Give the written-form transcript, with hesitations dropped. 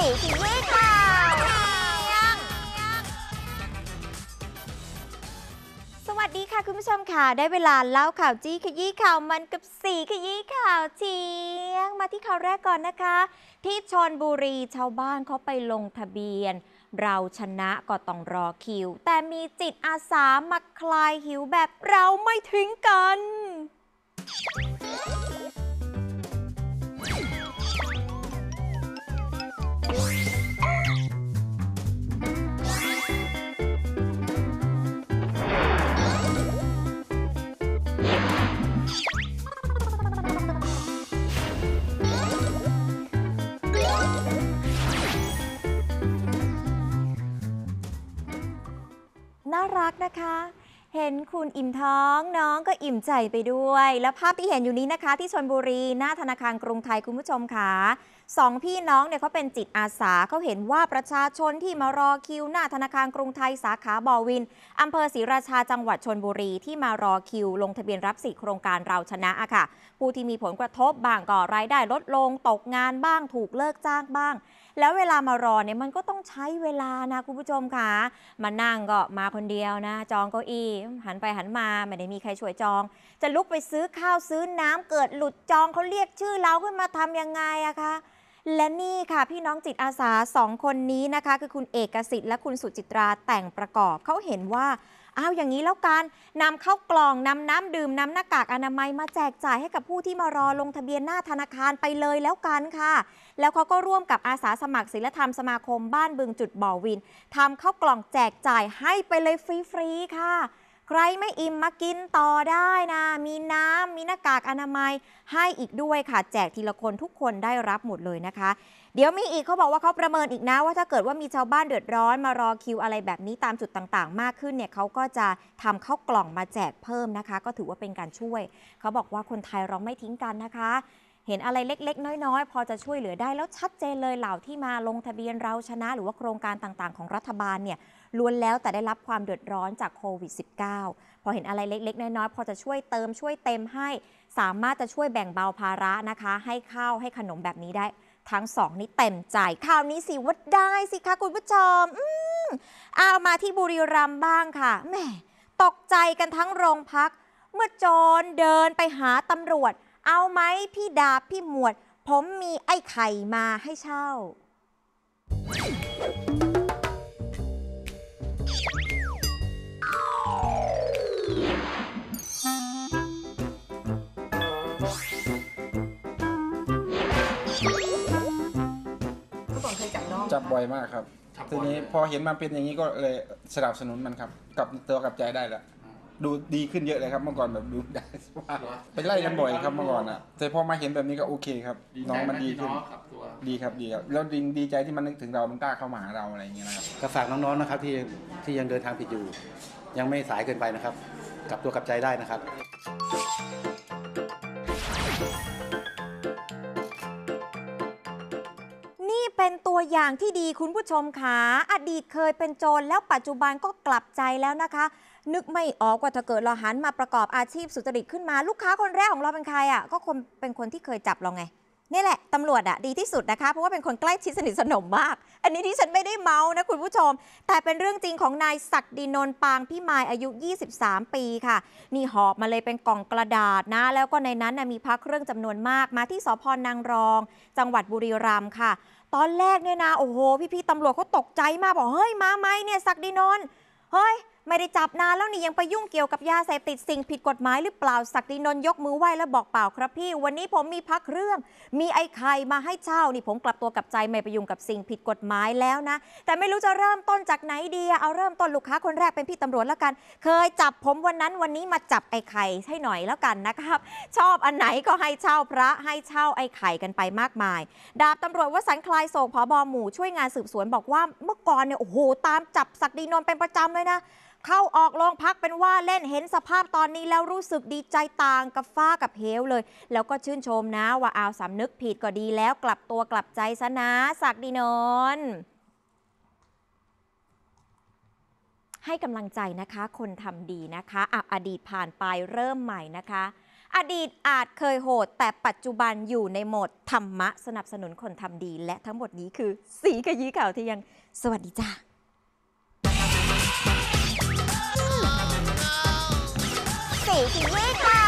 ขยี้ข่าวสวัสดีค่ะคุณผู้ชมค่ะได้เวลาเล่าข่าวจี้ขยี้ข่าวมันกับสีขยี้ข่าวเที่ยงมาที่ข่าวแรกก่อนนะคะที่ชลบุรีชาวบ้านเขาไปลงทะเบียนเราชนะก็ต้องรอคิวแต่มีจิตอาสามาคลายหิวแบบเราไม่ทิ้งกันน่ารักนะคะเห็นคุณอิ่มท้องน้องก็อิ่มใจไปด้วยแล้วภาพที่เห็นอยู่นี้นะคะที่ชลบุรีหน้าธนาคารกรุงไทยคุณผู้ชมค่ะสองพี่น้องเนี่ยเขาเป็นจิตอาสาเขาเห็นว่าประชาชนที่มารอคิวหน้าธนาคารกรุงไทยสาขาบ่อวินอำเภอศรีราชาจังหวัดชลบุรีที่มารอคิวลงทะเบียนรับสิทธิโครงการเราชนะอะค่ะผู้ที่มีผลกระทบบ้างก็รายได้ลดลงตกงานบ้างถูกเลิกจ้างบ้างแล้วเวลามารอเนี่ยมันก็ต้องใช้เวลานะคุณผู้ชมค่ะมานั่งก็มาคนเดียวนะจองเก้าอี้หันไปหันมาไม่ได้มีใครช่วยจองจะลุกไปซื้อข้าวซื้อน้ำเกิดหลุดจองเขาเรียกชื่อเราขึ้นมาทำยังไงอะคะและนี่ค่ะพี่น้องจิตอาสา2 คนนี้นะคะคือคุณเอกสิทธิ์และคุณสุจิตราแต่งประกอบเขาเห็นว่าเอาอย่างนี้แล้วกันนำเข้ากล่องนำน้ำดื่มนำหน้ากากอนามัยมาแจกจ่ายให้กับผู้ที่มารอลงทะเบียนหน้าธนาคารไปเลยแล้วกันค่ะแล้วเขาก็ร่วมกับอาสาสมัครศีลธรรมสมาคมบ้านบึงจุดบ่อวินทำข้าวกล่องแจกจ่ายให้ไปเลยฟรีๆค่ะใครไม่อิ่มมากินต่อได้นะมีน้ำมีหน้ากากอนามัยให้อีกด้วยค่ะแจกทีละคนทุกคนได้รับหมดเลยนะคะเดี๋ยวมีอีกเขาบอกว่าเขาประเมินอีกนะว่าถ้าเกิดว่ามีชาวบ้านเดือดร้อนมารอคิวอะไรแบบนี้ตามจุดต่างๆมากขึ้นเนี่ยเขาก็จะทำข้าวกล่องมาแจกเพิ่มนะคะก็ถือว่าเป็นการช่วยเขาบอกว่าคนไทยเราไม่ทิ้งกันนะคะเห็นอะไรเล็กๆน้อยๆพอจะช่วยเหลือได้แล้วชัดเจนเลยเหล่าที่มาลงทะเบียนเราชนะหรือว่าโครงการต่างๆของรัฐบาลเนี่ยล้วนแล้วแต่ได้รับความเดือดร้อนจากโควิด -19 พอเห็นอะไรเล็กๆน้อยๆพอจะช่วยเติมช่วยเต็มให้สามารถจะช่วยแบ่งเบาภาระนะคะให้ข้าวให้ขนมแบบนี้ได้ทั้ง2นี่เต็มใจข่าวนี้สิวัดได้สิคะคุณผู้ชมเอามาที่บุรีรัมย์บ้างค่ะแหมตกใจกันทั้งโรงพักเมื่อโจรเดินไปหาตำรวจเอาไหมพี่ดาบพี่หมวดผมมีไอ้ไข่มาให้เช่าจับบ่อยมากครับทีนี้พอเห็นมันเป็นอย่างนี้ก็เลยสนับสนุนมันครับกับตัวกับใจได้แล้วดูดีขึ้นเยอะเลยครับเมื่อก่อนแบบดูได้ไปไล่กันบ่อยครับเมื่อก่อนอ่ะแต่พอมาเห็นแบบนี้ก็โอเคครับน้องมันดีขึ้นดีครับดีครับแล้วดีใจที่มันนึกถึงเรามันกล้าเข้ามาหาเราอะไรอย่างเงี้ยนะครับก็ฝากน้องๆนะครับที่ยังเดินทางผิดอยู่ยังไม่สายเกินไปนะครับกลับตัวกลับใจได้นะครับเป็นตัวอย่างที่ดีคุณผู้ชมค่ะอดีตเคยเป็นโจรแล้วปัจจุบันก็กลับใจแล้วนะคะนึกไม่ออกว่าถ้าเกิดเราหันมาประกอบอาชีพสุจริตขึ้นมาลูกค้าคนแรกของเราเป็นใครอ่ะก็เป็นคนที่เคยจับเราไงนี่แหละตำรวจอ่ะดีที่สุดนะคะเพราะว่าเป็นคนใกล้ชิดสนิทสนมมากอันนี้ที่ฉันไม่ได้เมานะคุณผู้ชมแต่เป็นเรื่องจริงของนายศักดินนท์ปางพิมายอายุ23 ปีค่ะนี่หอบมาเลยเป็นกล่องกระดาษนะแล้วก็ในนั้นมีพระเครื่องจำนวนมากมาที่สภ.นางรองจังหวัดบุรีรัมย์ค่ะตอนแรกเนี่ยนะโอ้โหพี่ๆตำรวจเขาตกใจมากบอกเฮ้ยมาไหมเนี่ยศักดินนท์เฮ้ยไม่ได้จับนานแล้วนี่ยังไปยุ่งเกี่ยวกับยาเสพติดสิ่งผิดกฎหมายหรือเปล่าศักดินนท์ยกมือไหว้แล้วบอกเปล่าครับพี่วันนี้ผมมีพักเรื่องมีไอ้ไข่มาให้เช่านี่ผมกลับตัวกลับใจไม่ไปยุ่งกับสิ่งผิดกฎหมายแล้วนะแต่ไม่รู้จะเริ่มต้นจากไหนดีเอาเริ่มต้นลูกค้าคนแรกเป็นพี่ตำรวจแล้วกันเคยจับผมวันนี้มาจับไอ้ไข่ให้หน่อยแล้วกันนะครับชอบอันไหนก็ให้เช่าพระให้เช่าไอ้ไข่กันไปมากมายดาบตำรวจวสันต์คลายโศกผบ.หมู่ช่วยงานสืบสวนบอกว่าเมื่อก่อนเนี่ยโอ้โหตามจับศักดินนท์เป็นประจำเลยนะเข้าออกโรงพักเป็นว่าเล่นเห็นสภาพตอนนี้แล้วรู้สึกดีใจต่างกับฟ้ากับเหวเลยแล้วก็ชื่นชมนะว่าเอาสำนึกผิดก็ดีแล้วกลับตัวกลับใจซะนะศักดินนท์ให้กำลังใจนะคะคนทำดีนะคะอดีตผ่านไปเริ่มใหม่นะคะอดีตอาจเคยโหดแต่ปัจจุบันอยู่ในโหมดธรรมะสนับสนุนคนทำดีและทั้งหมดนี้คือสีขยี้ข่าวเที่ยงสวัสดีจ้าสีขยี้ข่าว